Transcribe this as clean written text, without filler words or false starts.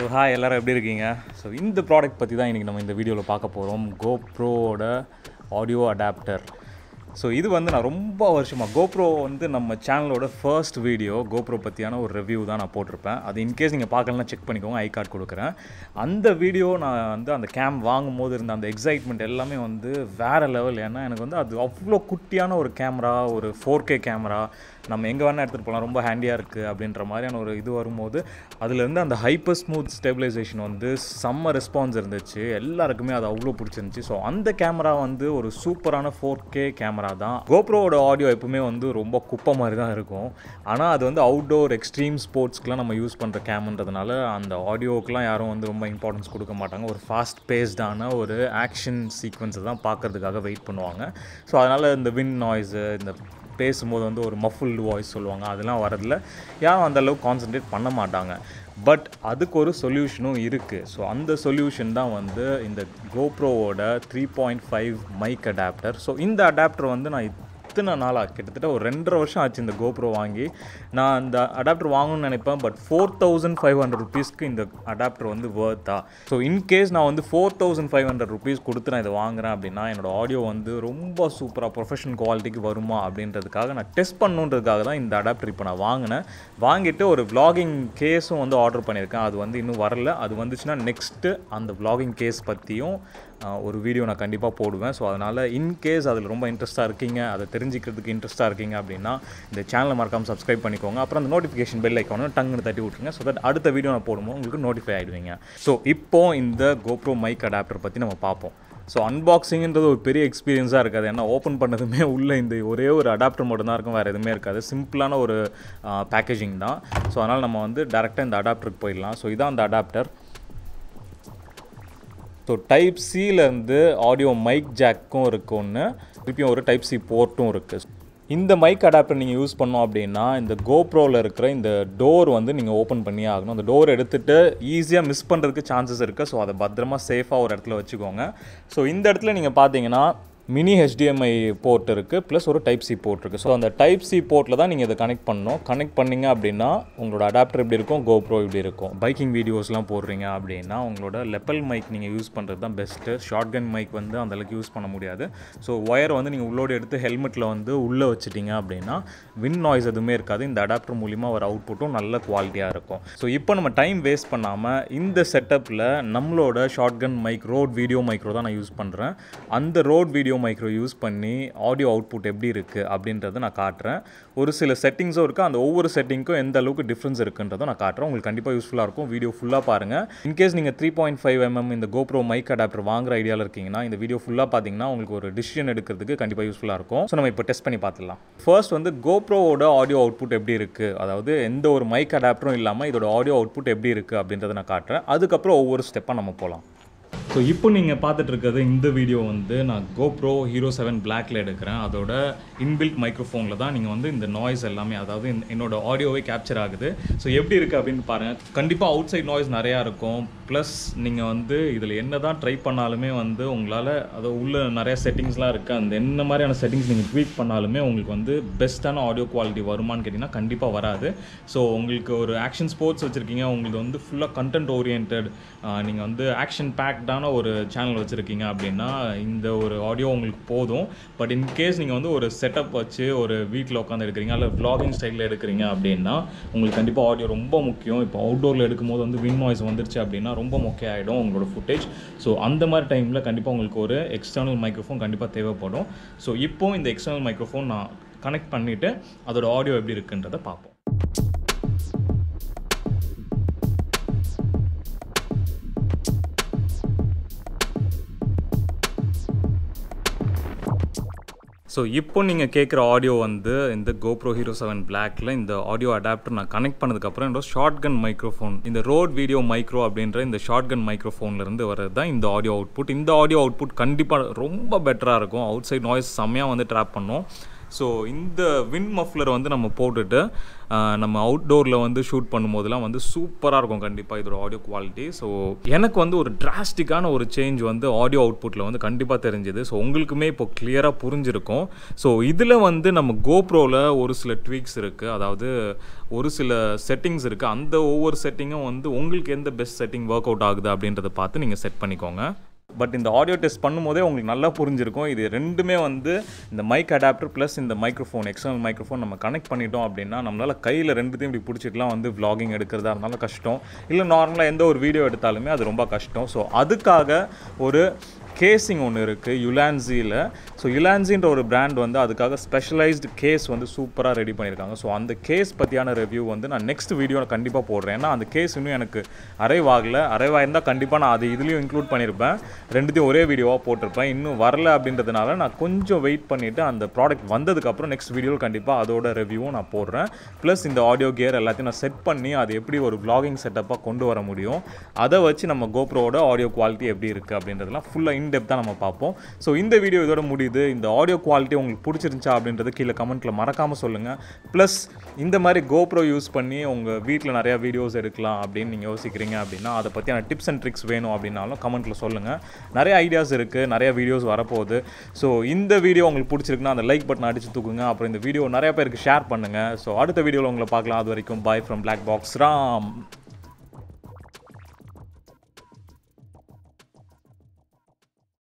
hi எல்லாரும் எப்படி இருக்கீங்க? ஸோ இந்த ப்ராடக்ட் பற்றி தான் இன்றைக்கி நம்ம இந்த வீடியோவில் பார்க்க போகிறோம். கோப்ரோவோட ஆடியோ அடாப்டர். ஸோ இது வந்து நான் ரொம்ப வருஷமாக கோப்ரோ வந்து நம்ம சேனலோட ஃபர்ஸ்ட் வீடியோ கோப்ரோ பற்றியான ஒரு ரிவ்யூ தான் நான் போட்டிருப்பேன். அது இன்கேஸ் நீங்கள் பார்க்கலன்னா செக் பண்ணிக்கோங்க, ஐ கார்டு கொடுக்குறேன். அந்த வீடியோ நான் வந்து அந்த கேம் வாங்கும் போது இருந்த அந்த எக்ஸைட்மெண்ட் எல்லாமே வந்து வேறு லெவல். ஏன்னா எனக்கு வந்து அது அவ்வளோ குட்டியான ஒரு கேமரா, ஒரு 4K கேமரா, நம்ம எங்கே வேணால் எடுத்துகிட்டு போகலாம், ரொம்ப ஹேண்டியாக இருக்குது அப்படின்ற மாதிரியான ஒரு இது வரும்போது அதுலேருந்து அந்த ஹைப்பர் ஸ்மூத் ஸ்டெபிலைசேஷன் வந்து செம்ம ரெஸ்பான்ஸ் இருந்துச்சு. எல்லாருக்குமே அது அவ்வளோ பிடிச்சிருந்துச்சி. ஸோ அந்த கேமரா வந்து ஒரு சூப்பரான 4K கேமரா தான். கோப்ரோவோட ஆடியோ எப்பவுமே வந்து ரொம்ப குப்பை மாதிரி தான் இருக்கும். ஆனால் அது வந்து அவுட்டோர் எக்ஸ்ட்ரீம் ஸ்போர்ட்ஸ்க்குலாம் நம்ம யூஸ் பண்ணுற கேம்ன்றதுனால அந்த ஆடியோக்கெலாம் யாரும் வந்து ரொம்ப இம்பார்ட்டன்ஸ் கொடுக்க மாட்டாங்க. ஒரு ஃபாஸ்ட் பேஸ்டான ஒரு ஆக்ஷன் சீக்வன்ஸை தான் பார்க்குறதுக்காக வெயிட் பண்ணுவாங்க. ஸோ அதனால் இந்த விண்ட் நாய்ஸு, இந்த பேசும்போது வந்து ஒரு மஃபுல்டு வாய்ஸ் சொல்லுவாங்க, அதெல்லாம் வரதில்ல. யாரும் அந்தளவுக்கு கான்சன்ட்ரேட் பண்ண மாட்டாங்க. பட் அதுக்கு ஒரு சொல்யூஷனும் இருக்குது. ஸோ அந்த சொல்யூஷன் தான் வந்து இந்த கோப்ரோவோட 3.5 மைக் அடாப்டர். ஸோ இந்த அடாப்டர் வந்து நான் இத்தனை நாளாக கிட்டத்தட்ட ஒரு 2.5 வருஷம் ஆச்சு இந்த கோப்ரோ வாங்கி. நான் அந்த அடாப்டர் வாங்கணும்னு நினைப்பேன். பட் 4500 ருபீஸ்க்கு இந்த அடாப்டர் வந்து வர்த்தா? ஸோ இன்கேஸ் நான் வந்து 4500 ருபீஸ் கொடுத்து நான் இதை வாங்குறேன் அப்படின்னா என்னோடய ஆடியோ வந்து ரொம்ப சூப்பராக ப்ரொஃபஷனல் குவாலிட்டிக்கு வருமா அப்படின்றதுக்காக நான் டெஸ்ட் பண்ணணுன்றதுக்காக தான் இந்த அடாப்டர் இப்போ நான் வாங்கினேன். வாங்கிட்டு ஒரு vlogging கேஸும் வந்து ஆர்டர் பண்ணியிருக்கேன். அது வந்து இன்னும் வரல. அது வந்துச்சுன்னா நெக்ஸ்ட்டு அந்த vlogging கேஸ் பற்றியும் ஒரு வீடியோ நான் கண்டிப்பாக போடுவேன். ஸோ அதனால் இன்கேஸ் அதில் ரொம்ப இன்ட்ரெஸ்ட்டாக இருக்கீங்க, அதை தெரிஞ்சிக்கிறதுக்கு இன்ட்ரெஸ்ட்டாக இருக்கீங்க அப்படின்னா இந்த சேனலை மறக்காமல் சப்ஸ்கிரைப் பண்ணிக்கோங்க. அப்புறம் அந்த நோட்டிஃபிகேஷன் பெல் ஐக்கான டங்குன்னு தட்டி விட்ருங்க. ஸோ தட் அடுத்த வீடியோ நான் போடும்போது உங்களுக்கு நோட்டிஃபை ஆகிடுவீங்க. ஸோ இப்போது இந்த கோப்ரோ மைக் அடாப்டர் பற்றி நம்ம பார்ப்போம். ஸோ அன்பாக்சிங்கிறது ஒரு பெரிய எக்ஸ்பீரியன்ஸாக இருக்காது. ஏன்னா ஓப்பன் பண்ணதுமே உள்ளே இந்த ஒரே ஒரு அடாப்டர் மட்டும் தான் இருக்கும், வேறு எதுவுமே இருக்காது. சிம்பிளான ஒரு பேக்கேஜிங் தான். ஸோ அதனால் நம்ம வந்து டேரெக்டாக இந்த அடாப்டருக்கு போயிடலாம். ஸோ இதான் அந்த அடாப்டர். ஸோ டைப் சிலேருந்து ஆடியோ மைக் ஜாக்கும் இருக்குது ஒன்று, திருப்பியும் ஒரு டைப் சி போர்ட்டும் இருக்குது. இந்த மைக் அடாப்டர் நீங்கள் யூஸ் பண்ணோம் அப்படின்னா இந்த கோப்ரோவில் இருக்கிற இந்த டோர் வந்து நீங்கள் ஓப்பன் பண்ணியே ஆகணும். அந்த டோர் எடுத்துகிட்டு ஈஸியாக மிஸ் பண்ணுறதுக்கு சான்சஸ் இருக்குது. ஸோ அதை பத்திரமா சேஃபாக ஒரு இடத்துல வச்சுக்கோங்க. ஸோ இந்த இடத்துல நீங்கள் பார்த்தீங்கன்னா மினி HDMI போர்ட் இருக்குது, ப்ளஸ் ஒரு டைப் சி போர்ட் இருக்குது. ஸோ அந்த டைப் சி போர்ட்டில் தான் நீங்கள் இதை கனெக்ட் பண்ணணும். கனெக்ட் பண்ணிங்க அப்படின்னா உங்களோட அடாப்டர் எப்படி இருக்கும், கோப்ரோ இப்படி இருக்கும். பைக்கிங் வீடியோஸ்லாம் போடுறீங்க அப்படின்னா உங்களோட லெப்பல் மைக் நீங்கள் யூஸ் பண்ணுறது தான் பெஸ்ட்டு. ஷார்ட் கன் மைக் வந்து அந்தளவுக்கு யூஸ் பண்ண முடியாது. ஸோ ஒயர் வந்து நீங்கள் உள்ளோடு எடுத்து ஹெல்மெட்டில் வந்து உள்ளே வச்சுட்டிங்க அப்படின்னா விண்ட் நாய்ஸ் எதுவுமே இருக்காது. இந்த அடாப்டர் மூலிமா ஒரு அவுட்புட்டும் நல்ல குவாலிட்டியாக இருக்கும். ஸோ இப்போ நம்ம டைம் வேஸ்ட் பண்ணாமல் இந்த செட்டப்பில் நம்மளோட shotgun mic Rode video micro தான் நான் யூஸ் பண்ணுறேன். அந்த ரோட் வீடியோ மைக்ரோ யூஸ் பண்ணி ஆடியோ அவுட்புட் எப்படி இருக்குது அப்படின்றத நான் காட்டுறேன். ஒரு சில செட்டிங்ஸும் இருக்குது. அந்த ஒவ்வொரு செட்டிங்க்கும் எந்த அளவுக்கு டிஃப்ரென்ஸ் இருக்குன்றதை நான் காட்டுறேன். உங்களுக்கு கண்டிப்பாக யூஸ்ஃபுல்லாக இருக்கும். வீடியோ ஃபுல்லாக பாருங்கள். இன்கேஸ் நீங்கள் 3.5mm இந்த கோப்ரோ மைக் அடாப்டர் வாங்குற ஐடியாவில் இருக்கீங்கன்னா இந்த வீடியோ ஃபுல்லாக பார்த்தீங்கன்னா உங்களுக்கு ஒரு டிசிஷன் எடுக்கிறதுக்கு கண்டிப்பாக யூஸ்ஃபுல்லாக இருக்கும். ஸோ நம்ம இப்போ டெஸ்ட் பண்ணி பார்த்துடலாம். ஃபர்ஸ்ட் வந்து கோப்ரோவோட ஆடியோ அவுட்புட் எப்படி இருக்குது, அதாவது எந்த ஒரு மைக் அடாப்டரும் இல்லாமல் இதோட ஆடியோ அவுட்புட் எப்படி இருக்குது அப்படின்றத நான் காட்டுறேன். அதுக்கப்புறம் ஒவ்வொரு ஸ்டெப்பாக நம்ம போகலாம். ஸோ இப்போ நீங்கள் பார்த்துட்டு இருக்கிறது இந்த வீடியோ வந்து நான் கோப்ரோ ஹீரோ 7 பிளாக்ல எடுக்கிறேன். அதோட இன்பில்ட் மைக்ரோஃபோனில் தான் நீங்கள் வந்து இந்த நாய்ஸ் எல்லாமே, அதாவது என்னோட ஆடியோவே கேப்சர் ஆகுது. ஸோ எப்படி இருக்குது அப்படின்னு பாருங்கள். கண்டிப்பாக அவுட் சைட் நாய்ஸ் நிறையா இருக்கும். ப்ளஸ் நீங்கள் வந்து இதில் என்ன தான் ட்ரை பண்ணாலுமே வந்து உங்களால் அதை உள்ள நிறையா செட்டிங்ஸ்லாம் இருக்குது. அந்த என்ன மாதிரியான செட்டிங்ஸ் நீங்கள் ட்வீட் பண்ணாலுமே உங்களுக்கு வந்து பெஸ்ட்டான ஆடியோ குவாலிட்டி வருமானு கேட்டிங்கன்னா கண்டிப்பாக வராது. ஸோ உங்களுக்கு ஒரு ஆக்ஷன் ஸ்போர்ட்ஸ் வச்சுருக்கீங்க, உங்களுக்கு வந்து ஃபுல்லாக கண்டென்ட் ஓரியன்ட், நீங்கள் வந்து ஆக்ஷன் பேக்டான ஒரு சேனல் வச்சுருக்கீங்க அப்படின்னா இந்த ஒரு ஆடியோ உங்களுக்கு போதும். பட் இன்கேஸ் நீங்கள் வந்து ஒரு செட்டப் வச்சு ஒரு வீட்டில் உட்காந்து எடுக்கிறீங்க, இல்லை vlogging ஸ்டைலில் எடுக்கிறீங்க அப்படின்னா உங்களுக்கு கண்டிப்பாக ஆடியோ ரொம்ப முக்கியம். இப்போ அவுட்டோரில் எடுக்கும்போது வந்து விண்ட் நாய்ஸ் வந்துருச்சு அப்படின்னா ரொம்ப மொக்கையாகிடும் உங்களோட ஃபுட்டேஜ். ஸோ அந்த மாதிரி டைமில் கண்டிப்பாக உங்களுக்கு ஒரு எக்ஸ்டர்னல் மைக்ரோஃபோன் கண்டிப்பாக தேவைப்படும். ஸோ இப்போது இந்த எக்ஸ்டர்னல் மைக்ரோஃபோன் நான் கனெக்ட் பண்ணிவிட்டு அதோட ஆடியோ எப்படி இருக்குன்றதை பார்ப்போம். ஸோ இப்போ நீங்கள் கேட்குற ஆடியோ வந்து இந்த கோப்ரோ ஹீரோ 7 பிளாக்ல இந்த ஆடியோ அடாப்டர் நான் கனெக்ட் பண்ணதுக்கப்புறம் என்னோட ஷார்ட் கன் மைக்ரோஃபோன், இந்த ரோட் வீடியோ மைக்ரோ அப்படின்ற இந்த ஷார்ட் கன் மைக்ரோஃபோன்லேருந்து வர்றது தான் இந்த ஆடியோ அவுட்புட். இந்த ஆடியோ அவுட்புட் கண்டிப்பாக ரொம்ப பெட்டராக இருக்கும். அவுட் சைட் நாய்ஸ் செம்மையாக வந்து ட்ராப் பண்ணும். ஸோ இந்த விண்ட் மஃப்ளர் வந்து நம்ம போட்டுட்டு நம்ம அவுட்டோரில் வந்து ஷூட் பண்ணும்போதெல்லாம் வந்து சூப்பராக இருக்கும் கண்டிப்பாக இதோட ஆடியோ குவாலிட்டி. ஸோ எனக்கு வந்து ஒரு டிராஸ்டிக்கான ஒரு சேஞ்ச் வந்து ஆடியோ அவுட்புட்டில் வந்து கண்டிப்பாக தெரிஞ்சுது. ஸோ உங்களுக்குமே இப்போ கிளியராக புரிஞ்சிருக்கும். ஸோ இதில் வந்து நம்ம கோப்ரோவில் ஒரு சில ட்வீக்ஸ் இருக்குது, அதாவது ஒரு சில செட்டிங்ஸ் இருக்குது. அந்த ஒவ்வொரு செட்டிங்கும் வந்து உங்களுக்கு எந்த பெஸ்ட் செட்டிங் ஒர்க் அவுட் ஆகுது அப்படின்றத பார்த்து நீங்கள் செட் பண்ணிக்கோங்க. பட் இந்த ஆடியோ டெஸ்ட் பண்ணும்போதே உங்களுக்கு நல்லா புரிஞ்சிருக்கும். இது ரெண்டுமே வந்து இந்த மைக் அடாப்டர் ப்ளஸ் இந்த மைக்ரோஃபோன், எக்ஸ்டர்னல் மைக்ரோஃபோன் நம்ம கனெக்ட் பண்ணிட்டோம் அப்படின்னா நம்மளால் கையில் ரெண்டுத்தையும் இப்படி பிடிச்சிட்டுலாம் வந்து vlogging எடுக்கிறதா இருந்தாலும் கஷ்டம், இல்லை நார்மலாக எந்த ஒரு வீடியோ எடுத்தாலுமே அது ரொம்ப கஷ்டம். ஸோ அதுக்காக ஒரு கேஸிங் ஒன்று இருக்குது யுலான்சியில். ஸோ யுலான்சின்ற ஒரு பிராண்ட் வந்து அதுக்காக ஸ்பெஷலைஸ்டு கேஸ் வந்து சூப்பராக ரெடி பண்ணியிருக்காங்க. ஸோ அந்த கேஸ் பற்றியான ரிவ்யூ வந்து நான் நெக்ஸ்ட் வீடியோவில் கண்டிப்பாக போடுறேன். ஏன்னா அந்த கேஸ் இன்னும் எனக்கு அரைவ் ஆயிருந்தால் கண்டிப்பாக நான் அது இதுலேயும் இன்க்ளூட் பண்ணியிருப்பேன், ரெண்டுத்தையும் ஒரே வீடியோவாக போட்டிருப்பேன். இன்னும் வரல அப்படின்றதுனால நான் கொஞ்சம் வெயிட் பண்ணிவிட்டு அந்த ப்ராடக்ட் வந்ததுக்கப்புறம் நெக்ஸ்ட் வீடியோவில் கண்டிப்பாக அதோட ரிவ்யூவும் நான் போடுறேன். ப்ளஸ் இந்த ஆடியோ கியர் எல்லாத்தையும் நான் செட் பண்ணி அது எப்படி ஒரு vlogging செட்டப்பாக கொண்டு வர முடியும், அதை வச்சு நம்ம கோப்ரோவோட ஆடியோ குவாலிட்டி எப்படி இருக்குது அப்படின்றதுலாம் ஃபுல்லாக இன்டெப்த்தாக நம்ம பார்ப்போம். ஸோ இந்த வீடியோ இதோட முடியுது. இந்த ஆடியோ குவாலிட்டி உங்களுக்கு பிடிச்சிருந்துச்சா அப்படின்றது கீழே கமெண்ட்டில் மறக்காமல் சொல்லுங்கள். ப்ளஸ் இந்த மாதிரி கோப்ரோ யூஸ் பண்ணி உங்கள் வீட்டில் நிறையா வீடியோஸ் எடுக்கலாம் அப்படின்னு நீங்கள் யோசிக்கிறீங்க அப்படின்னா அதை பற்றியான டிப்ஸ் அண்ட் ட்ரிக்ஸ் வேணும் அப்படின்னாலும் கமெண்ட்டில் சொல்லுங்கள். நிறைய ஐடியாஸ் இருக்குது, நிறைய வீடியோஸ் வரப்போகுது. ஸோ இந்த வீடியோ உங்களுக்கு பிடிச்சிருக்குன்னா அந்த லைக் பட்டன் அடித்து தூக்குங்க. அப்புறம் இந்த வீடியோ நிறைய பேருக்கு ஷேர் பண்ணுங்கள். ஸோ அடுத்த வீடியோவில் உங்களை பார்க்கலாம். அது வரைக்கும் bye from Black Box Ram.